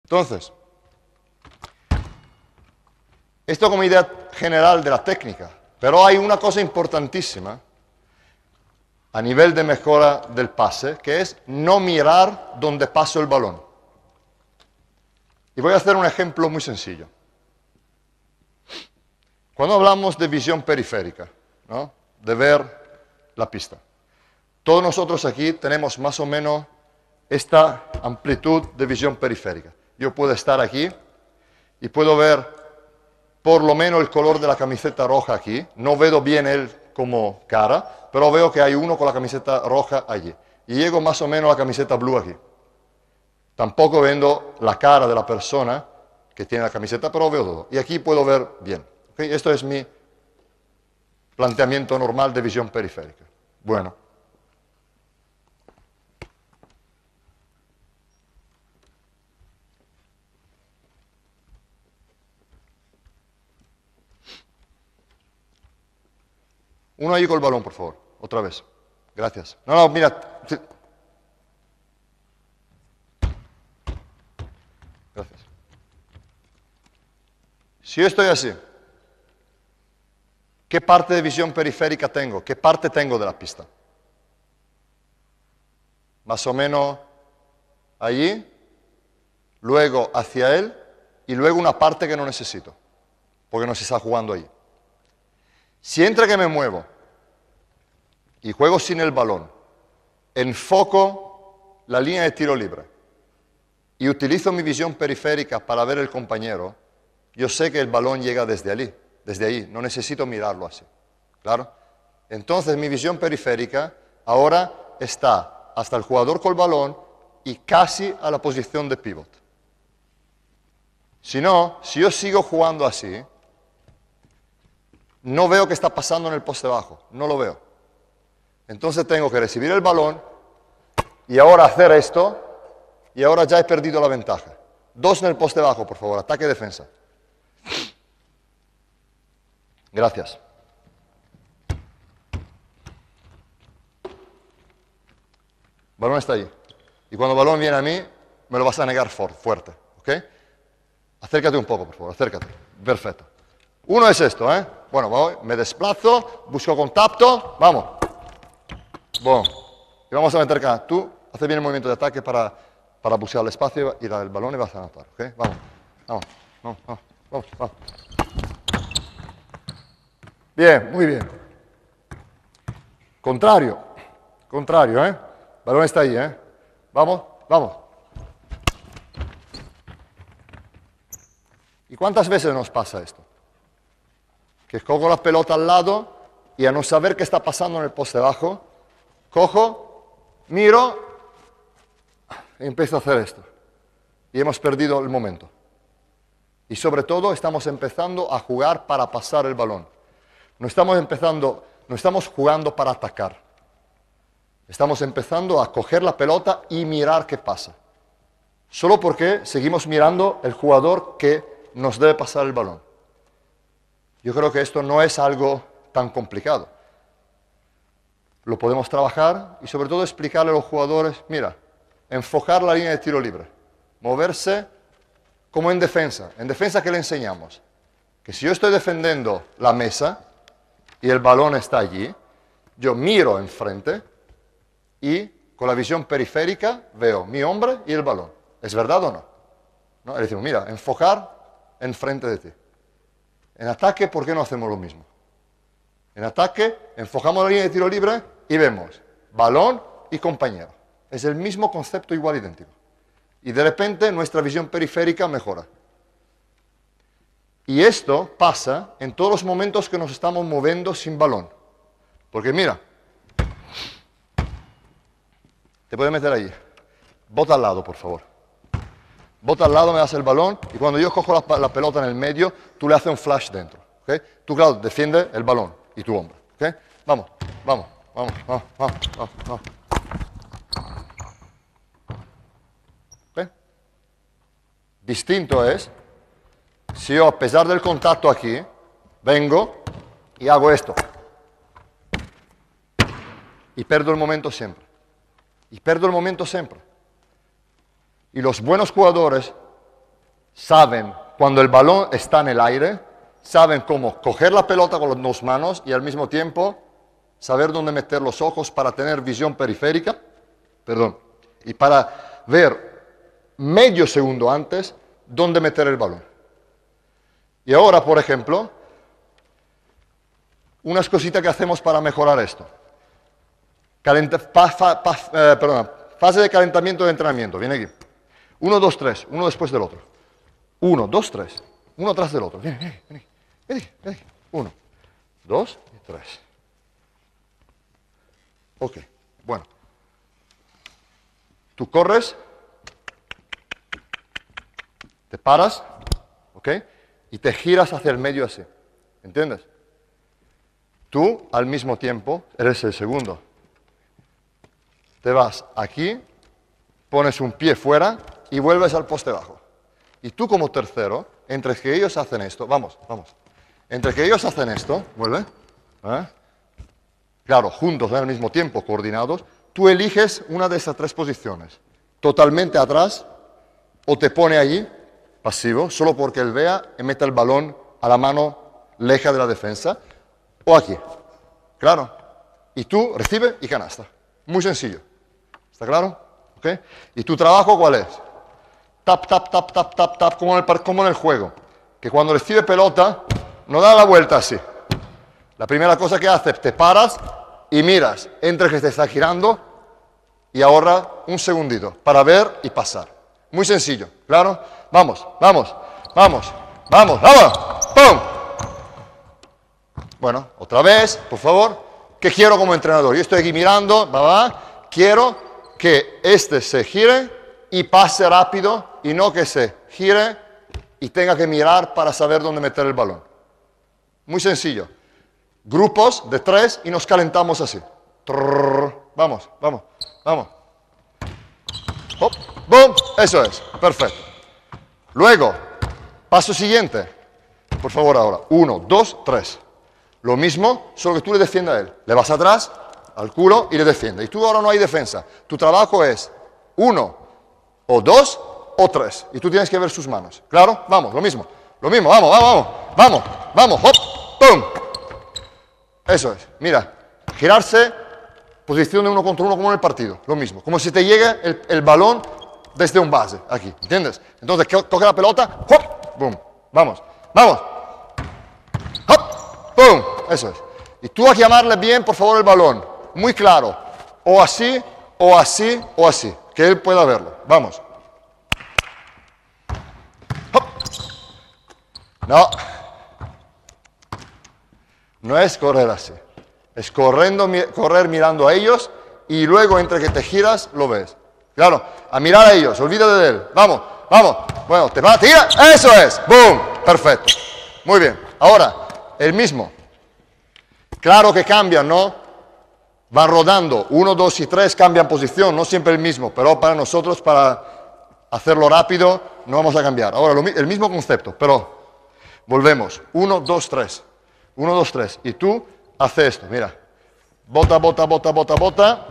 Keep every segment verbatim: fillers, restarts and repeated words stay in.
Entonces, esto como idea general de la técnica, pero hay una cosa importantísima a nivel de mejora del pase, que es no mirar donde paso el balón. Y voy a hacer un ejemplo muy sencillo. Cuando hablamos de visión periférica, ¿no?, de ver la pista, todos nosotros aquí tenemos más o menos esta amplitud de visión periférica. Yo puedo estar aquí y puedo ver por lo menos el color de la camiseta roja aquí. No veo bien él como cara, pero veo que hay uno con la camiseta roja allí. Y llego más o menos a la camiseta blue aquí. Tampoco veo la cara de la persona que tiene la camiseta, pero veo todo. Y aquí puedo ver bien. ¿Okay? Esto es mi planteamiento normal de visión periférica. Bueno. Uno ahí con el balón, por favor. Otra vez. Gracias. No, no, mira. Sí. Gracias. Si yo estoy así, ¿qué parte de visión periférica tengo? ¿Qué parte tengo de la pista? Más o menos allí, luego hacia él y luego una parte que no necesito, porque no se está jugando ahí. Si entre que me muevo y juego sin el balón, enfoco la línea de tiro libre y utilizo mi visión periférica para ver el compañero, yo sé que el balón llega desde allí, desde ahí, no necesito mirarlo así. ¿Claro? Entonces mi visión periférica ahora está hasta el jugador con el balón y casi a la posición de pivot. Si no, si yo sigo jugando así, no veo qué está pasando en el poste bajo, no lo veo. Entonces tengo que recibir el balón y ahora hacer esto y ahora ya he perdido la ventaja. Dos en el poste bajo, por favor, ataque y defensa. Gracias. El balón está ahí. Y cuando el balón viene a mí, me lo vas a negar fuerte, ¿ok? Acércate un poco, por favor, acércate. Perfecto. Uno es esto, ¿eh? Bueno, voy, me desplazo, busco contacto, vamos. Bueno, y vamos a meter acá. Tú haces bien el movimiento de ataque para, para buscar el espacio y el balón y vas a anotar, ¿ok? Vamos, vamos, vamos, vamos, vamos, vamos. Bien, muy bien. Contrario, contrario, ¿eh? El balón está ahí, ¿eh? Vamos, vamos. ¿Y cuántas veces nos pasa esto? Que cojo la pelota al lado y a no saber qué está pasando en el poste bajo, cojo, miro y empiezo a hacer esto. Y hemos perdido el momento. Y sobre todo estamos empezando a jugar para pasar el balón. No estamos empezando, no estamos jugando para atacar. Estamos empezando a coger la pelota y mirar qué pasa. Solo porque seguimos mirando el jugador que nos debe pasar el balón. Yo creo que esto no es algo tan complicado. Lo podemos trabajar y sobre todo explicarle a los jugadores, mira, enfocar la línea de tiro libre, moverse como en defensa. En defensa, ¿qué le enseñamos? Que si yo estoy defendiendo la mesa y el balón está allí, yo miro enfrente y con la visión periférica veo mi hombre y el balón. ¿Es verdad o no? ¿No? Le decimos, mira, enfocar enfrente de ti. En ataque, ¿por qué no hacemos lo mismo? En ataque, enfocamos la línea de tiro libre y vemos balón y compañero. Es el mismo concepto, igual idéntico. Y de repente nuestra visión periférica mejora. Y esto pasa en todos los momentos que nos estamos moviendo sin balón. Porque mira, te puedes meter ahí. Bota al lado, por favor. Bota al lado, me das el balón y cuando yo cojo la, la pelota en el medio, tú le haces un flash dentro. ¿Okay? Tú, claro, defiende el balón y tu hombre. ¿Okay? Vamos, vamos, vamos, vamos, vamos, vamos. vamos. ¿Okay? Distinto es si yo, a pesar del contacto aquí, vengo y hago esto. Y perdo el momento siempre. Y perdo el momento siempre. Y los buenos jugadores saben cuando el balón está en el aire, saben cómo coger la pelota con las dos manos y al mismo tiempo saber dónde meter los ojos para tener visión periférica, perdón, y para ver medio segundo antes dónde meter el balón. Y ahora, por ejemplo, unas cositas que hacemos para mejorar esto. Calenta, pa, fa, pa, eh, perdona, fase de calentamiento de entrenamiento. Viene aquí. Uno, dos, tres. Uno después del otro. Uno, dos, tres. Uno tras del otro. Viene, viene, viene. Viene, viene. Uno, dos y tres. Ok, bueno. Tú corres, te paras, ¿ok? Y te giras hacia el medio así. ¿Entiendes? Tú, al mismo tiempo, eres el segundo. Te vas aquí, pones un pie fuera y vuelves al poste bajo. Y tú como tercero, entre que ellos hacen esto, vamos, vamos. Entre que ellos hacen esto, vuelve. ¿Eh? Claro, juntos al mismo tiempo, coordinados. Tú eliges una de esas tres posiciones. Totalmente atrás, o te pone allí, pasivo, solo porque él vea y meta el balón a la mano lejos de la defensa, o aquí. Claro. Y tú recibe y canasta. Muy sencillo. ¿Está claro? ¿Ok? ¿Y tu trabajo cuál es? Tap, tap, tap, tap, tap, tap, como en el, como en el juego. Que cuando recibe pelota, no da la vuelta así. La primera cosa que hace, te paras y miras entre que te está girando y ahorra un segundito para ver y pasar. Muy sencillo, ¿claro? Vamos, vamos, vamos, vamos, vamos. ¡Pum! Bueno, otra vez, por favor. ¿Qué quiero como entrenador? Yo estoy aquí mirando, va, va. Quiero que este se gire y pase rápido y no que se gire y tenga que mirar para saber dónde meter el balón. Muy sencillo. Grupos de tres y nos calentamos así. Trrr, vamos, vamos, vamos. Hop, boom, eso es, perfecto. Luego, paso siguiente. Por favor ahora, uno, dos, tres. Lo mismo, solo que tú le defiendas a él. Le vas atrás, al culo y le defiendes. Y tú ahora no hay defensa. Tu trabajo es uno, o dos, o tres. Y tú tienes que ver sus manos. ¿Claro? Vamos, lo mismo. Lo mismo, vamos, vamos, vamos, vamos, hop, pum. Eso es, mira, girarse, posición de uno contra uno como en el partido, lo mismo, como si te llegue el, el balón desde un base, aquí, ¿entiendes? Entonces, coge la pelota, hop, boom, vamos, vamos, hop, boom, eso es. Y tú a llamarle bien, por favor, el balón, muy claro, o así, o así, o así, que él pueda verlo, vamos. Hop. No. No es correr así, es corriendo, correr mirando a ellos y luego entre que te giras lo ves. Claro, a mirar a ellos, olvídate de él. Vamos, vamos. Bueno, te va a tirar, eso es. ¡Boom! Perfecto. Muy bien. Ahora, el mismo. Claro que cambian, ¿no? Van rodando. Uno, dos y tres cambian posición, no siempre el mismo, pero para nosotros, para hacerlo rápido, no vamos a cambiar. Ahora, lo, el mismo concepto, pero volvemos. Uno, dos, tres. Uno, dos, tres. Y tú haces esto, mira. Bota, bota, bota, bota, bota.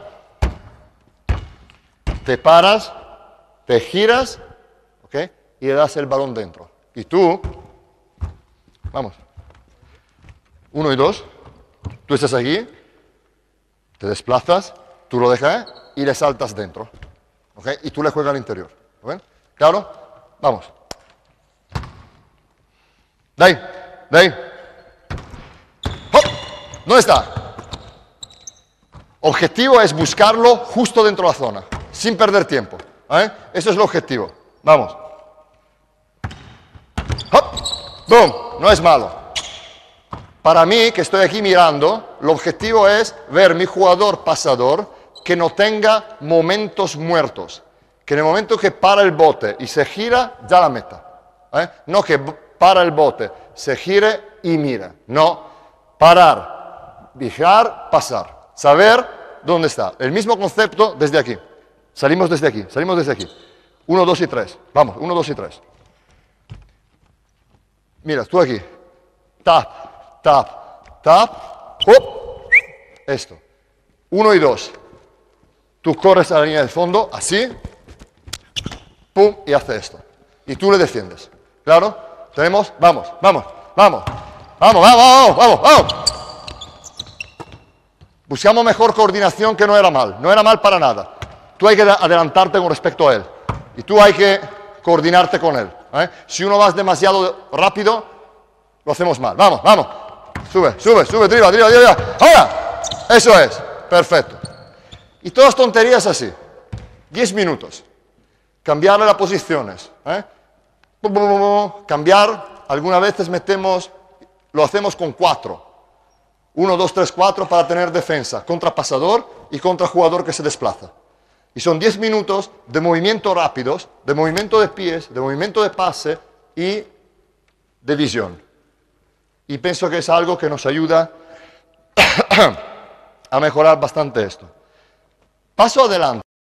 Te paras, te giras, ¿ok? Y le das el balón dentro. Y tú, vamos. Uno y dos. Tú estás aquí, te desplazas, tú lo dejas y le saltas dentro. ¿Ok? Y tú le juegas al interior. ¿Ok? ¿Claro? Vamos. De ahí, de ahí. ¿Dónde está? Objetivo es buscarlo justo dentro de la zona, sin perder tiempo. ¿Eh? Eso es el objetivo. Vamos. ¡Hop! ¡Boom! No es malo. Para mí, que estoy aquí mirando, el objetivo es ver mi jugador pasador que no tenga momentos muertos. Que en el momento que para el bote y se gira, ya la meta. ¿Eh? No que para el bote, se gire y mira. No. Parar. Vigilar, pasar. Saber dónde está. El mismo concepto desde aquí. Salimos desde aquí, salimos desde aquí. Uno, dos y tres. Vamos, uno, dos y tres. Mira, tú aquí. Tap, tap, tap. ¡Hop! Esto. Uno y dos. Tú corres a la línea del fondo, así. Pum, y hace esto. Y tú le defiendes. Claro, tenemos, vamos, vamos, vamos, vamos, vamos, vamos, vamos, vamos. Buscamos mejor coordinación, que no era mal, no era mal para nada. Tú hay que adelantarte con respecto a él y tú hay que coordinarte con él. ¿eh? Si uno va demasiado rápido, lo hacemos mal. Vamos, vamos. Sube, sube, sube, driba, driba, driba. Ahora, eso es, perfecto. Y todas tonterías así. Diez minutos. Cambiarle las posiciones. ¿eh? Cambiar, algunas veces metemos, lo hacemos con cuatro. Uno, dos, tres, cuatro para tener defensa contra pasador y contra jugador que se desplaza. Y son diez minutos de movimientos rápidos, de movimiento de pies, de movimiento de pase y de visión. Y pienso que es algo que nos ayuda a mejorar bastante esto. Paso adelante.